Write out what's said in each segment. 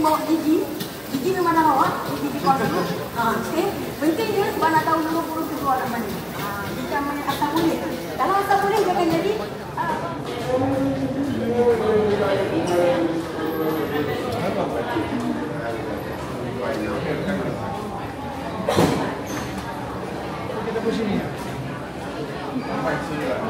bawa gigi. Gigi memang dah bawa, gigi keluar dulu. Okey. Penting dia sebab nak tahu dulu huruf kedua nak mana. Jika mana asal boleh. Kalau asal boleh dia akan jadi kita pusing ni. Sampai sini lah.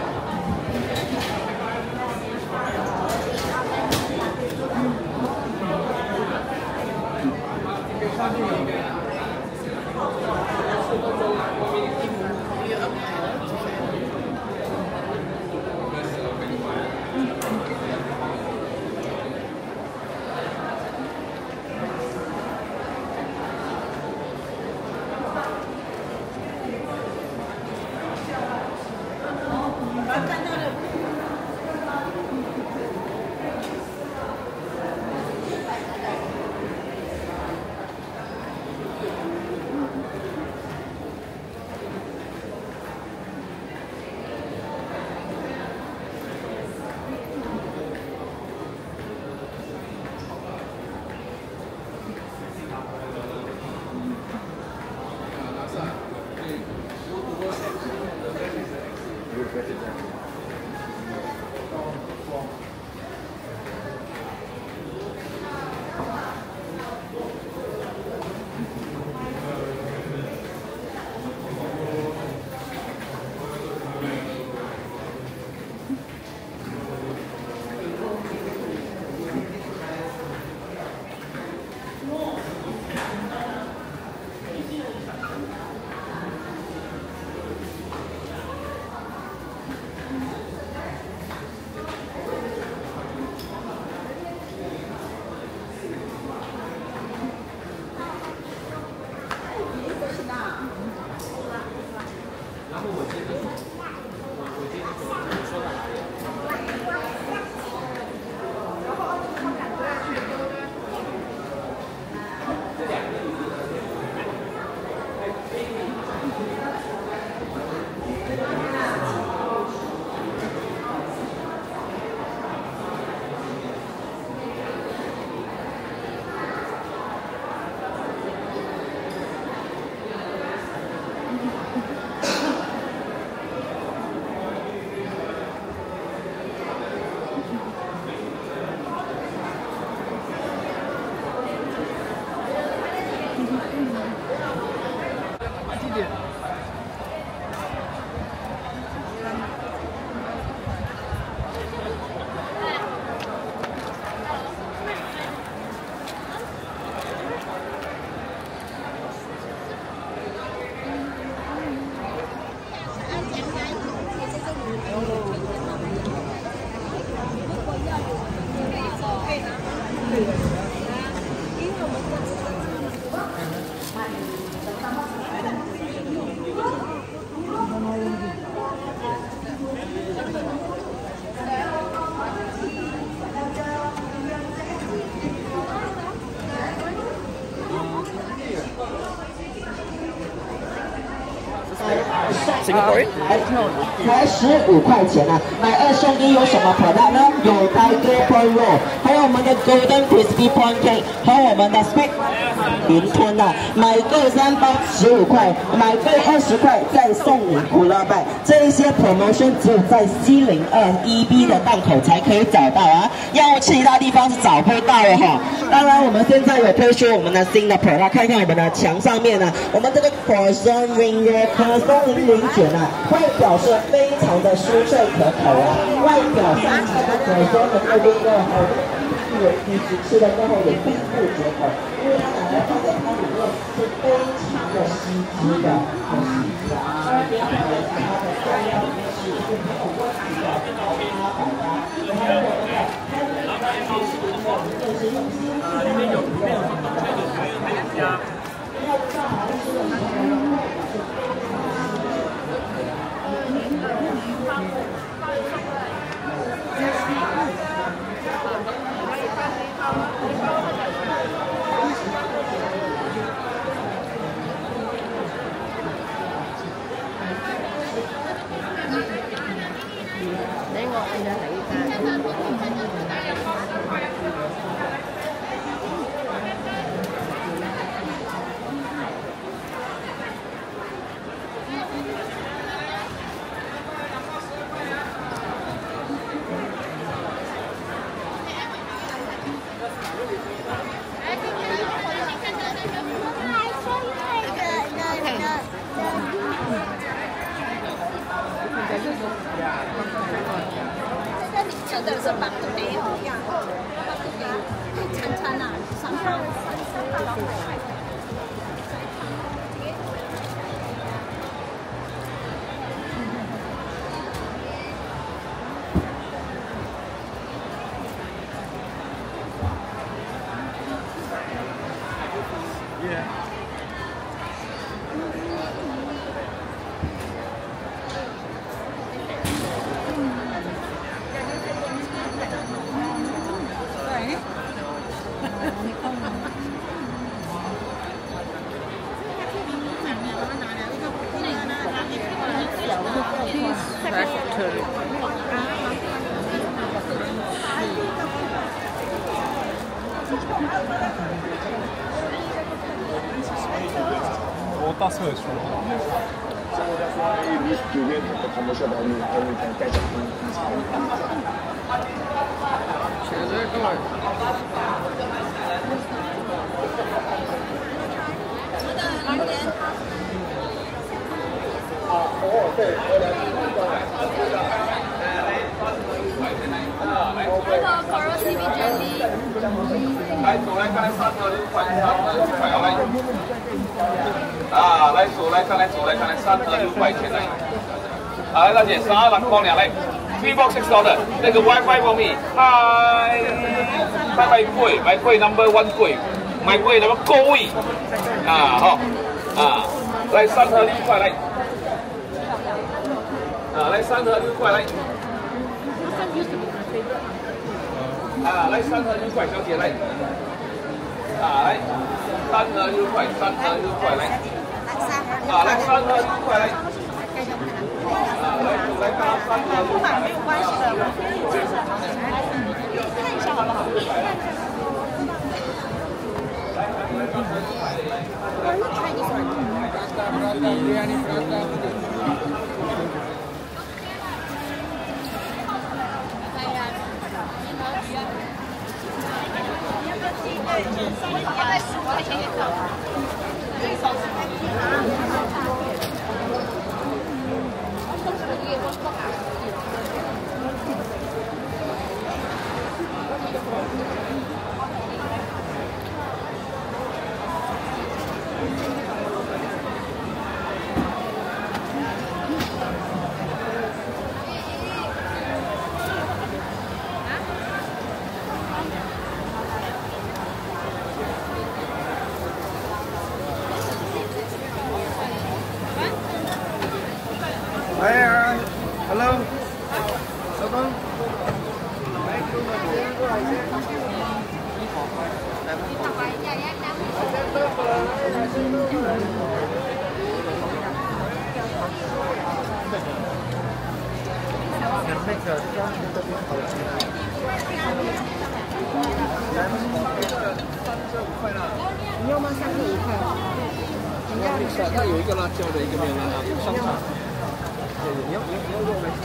Singaporean？ 才15块钱啊！买2送1有什么 product 呢？有 Tiger Prawn Roll， 还有我们的 Golden Crispy Prawn Cake， 还有我们的 Spec 云吞啊！买够3包15块，买够20块再送你胡辣拜。这一些 promotion 只有在C02 EB 的档口才可以找到啊，要其他地方是找不到的哈。当然，我们现在有推出我们的新的 product， 看看我们的墙上面呢，我们这个 croissant ring 可松零零卷啊，外表是非常的酥脆可口啊，外表上这个 croissant 的那边呢，好多你只吃了之后也并不绝口，因为它拿来放在它里面是非常的吸汁的，很吸汁的。当然，不要忘了它的酱料里面是没有问题的，高压百搭，然后这个它的就是用心，里面有还有加。要不上好吃的时候呢？ để ngồi ăn ra thử ta 的是白兔皮哦，白兔皮，餐餐啊，3包。 我到厕所。 来数来，刚才3盒6块，3盒6块，好来。啊，来数来，刚才数来，刚才3盒6块钱来。来，大姐，32光2来，3 box $6，那个 WiFi for me， 嗨，买贵，买贵 number 1贵，买贵那么贵，啊好，啊，来3盒6块来，啊来3盒6块来。啊，来3盒6块，小姐来。啊，来3盒6块，3盒6块来。啊，来3盒6块来。啊，来到3盒6块。没有关系的，看一下好不好？ 哎 ，hello， 小东。 你要吗？3个5块。 那有一个辣椒的，一个没有辣椒的，香肠。你要肉没？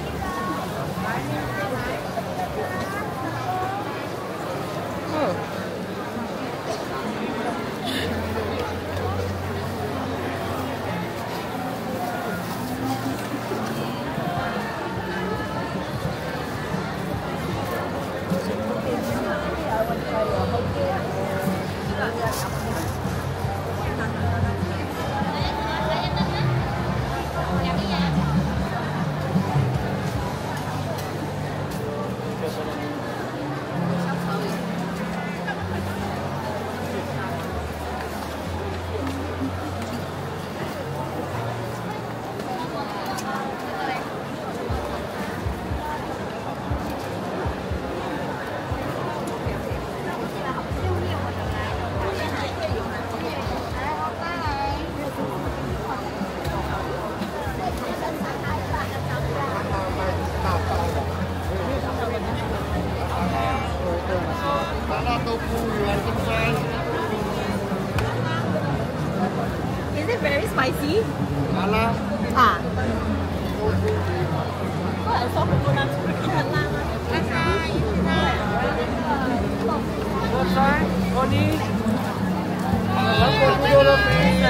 Is it very spicy? 麻辣。 啊。后来说很多人吃很辣吗？ 我猜，我你。韩国的飞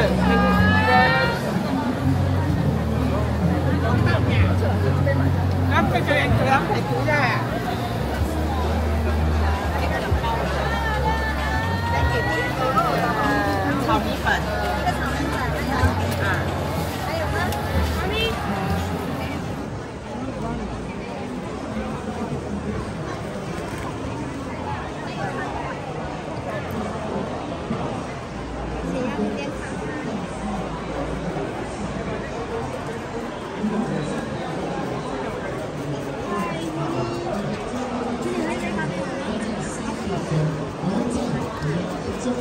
啱佢最靚佢啱係估啫。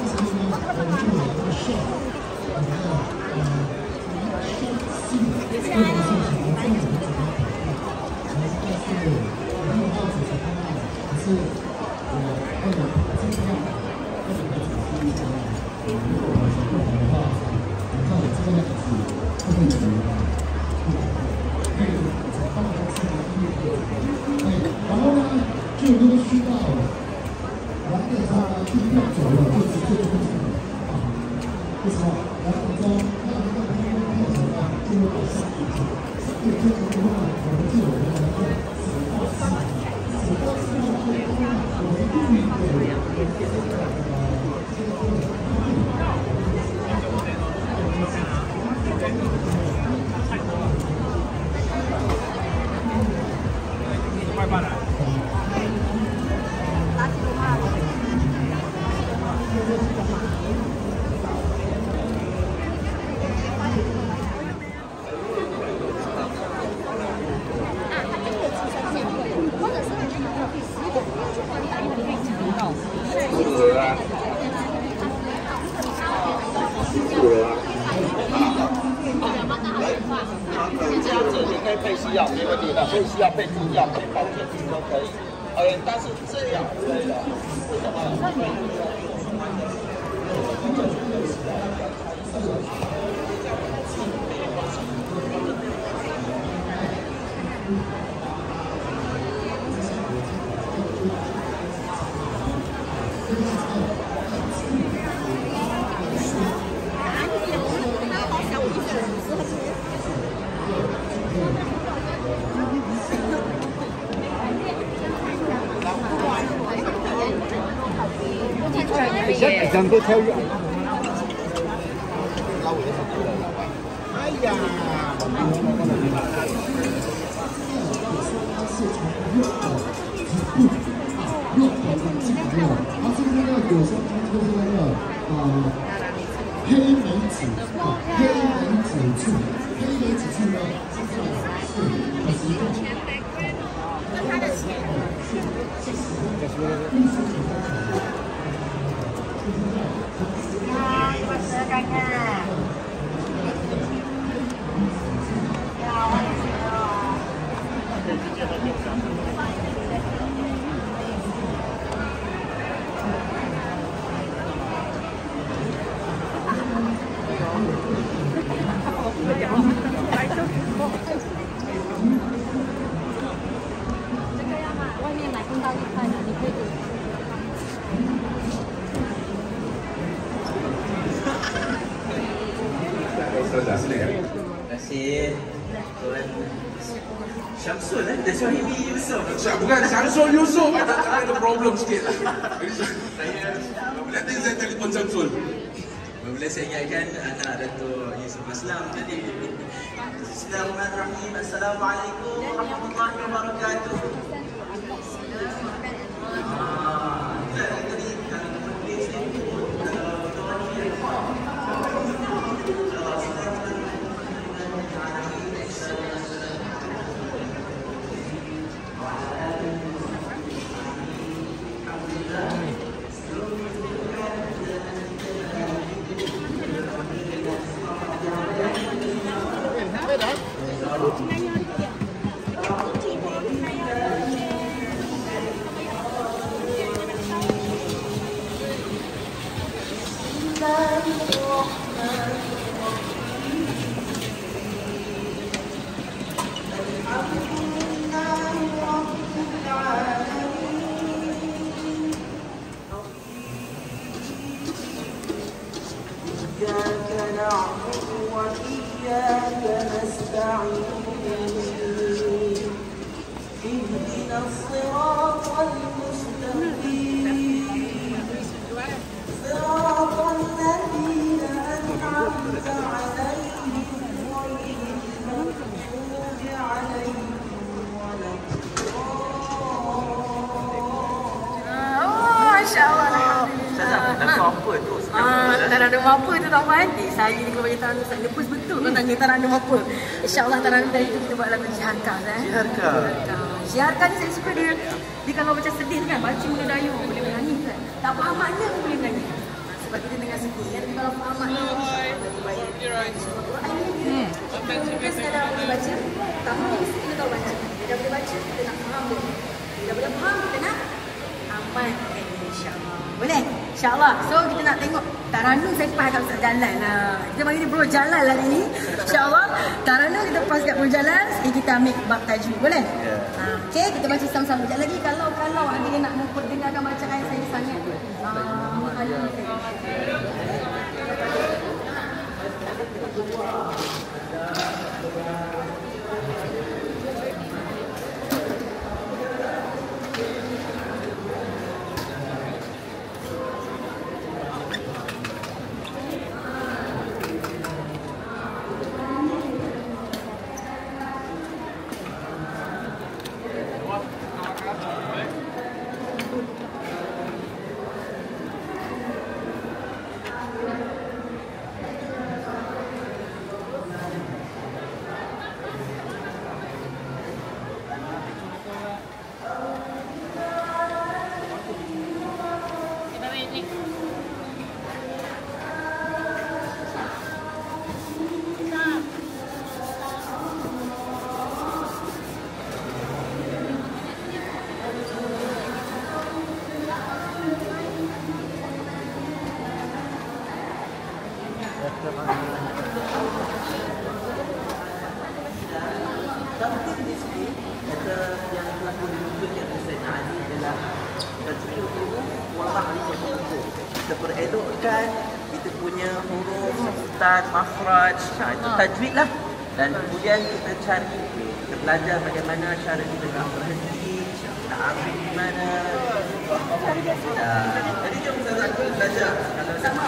两个跳跃。哎呀！ 黑莓指醋，黑莓指醋呢，那它的钱？ 外面买不到1块的，你可以。 Terima kasih Tuan Syamsul dah suami Yusof. Bukan Syamsul Yusof, ada problem sikit. Nanti saya telefon Syamsul. Boleh saya ingatkan anak Dato' Yusuf Aslam tadi. Bismillahirrahmanirrahim. Assalamualaikum warahmatullahi wabarakatuh. Taranum apa tu tuan-tuan? Saya ni kalau bagi taranum saya lepas betul kau tanya taranum apa. InsyaAllah taranum dari itu kita buat lagu Jiharka. Jiharka ni saya suka dia kalau macam sedih kan, baca Melayu boleh menyanyi kan. Tak faham makna pun boleh menyanyi. Sebab tu banyak sikit. Jadi kalau amat baik. Kita sekadar boleh baca, tapi kita kena tahu baca. Bila boleh baca, kita nak faham dia. Bila boleh faham, kita nak amalkan, insyaAllah. Boleh? InsyaAllah. So, kita nak tengok Taranum saya pas kat Ustaz Jalal lah. Kita bagi dia Bro Jalal hari ni. InsyaAllah. Taranum kita pas kat Bro Jalal. Kita ambil bab tajwid. Boleh? Okay, kita baca sama-sama. Sekejap lagi kalau ada yang nak memperdengarkan bacaan saya sangat. Tapi di sini ada yang aku ditunjukkan oleh Sayyidina Ali adalah tajwid huruf wadah yang tertentu. Kita beredukkan kita punya huruf, sebutan, makhraj, itu tajwid lah. Dan kemudian kita cari, kita belajar bagaimana cara kita nak berhenti, nak ambil di mana. Jadi jom saya belajar. Kalau